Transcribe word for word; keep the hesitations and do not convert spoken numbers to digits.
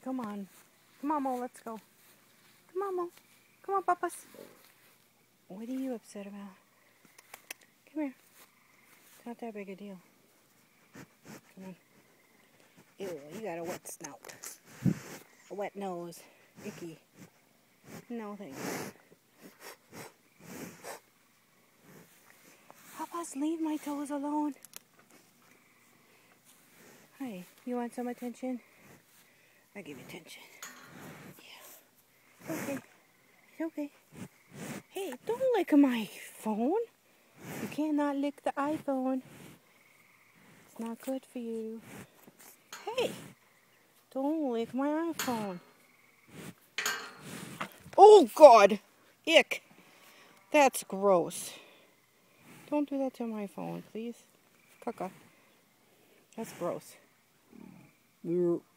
Come on. Come on, Mo, let's go. Come on, Mo. Come on, Papas. What are you upset about? Come here. It's not that big a deal. Come on. Ew, you got a wet snout. A wet nose. Icky. No, thank you. Papas, leave my toes alone. Hi, you want some attention? I'll give you attention. Yeah. Okay. It's okay. Hey, don't lick my phone. You cannot lick the iPhone. It's not good for you. Hey, don't lick my iPhone. Oh, God. Ick. That's gross. Don't do that to my phone, please. Caca. That's gross.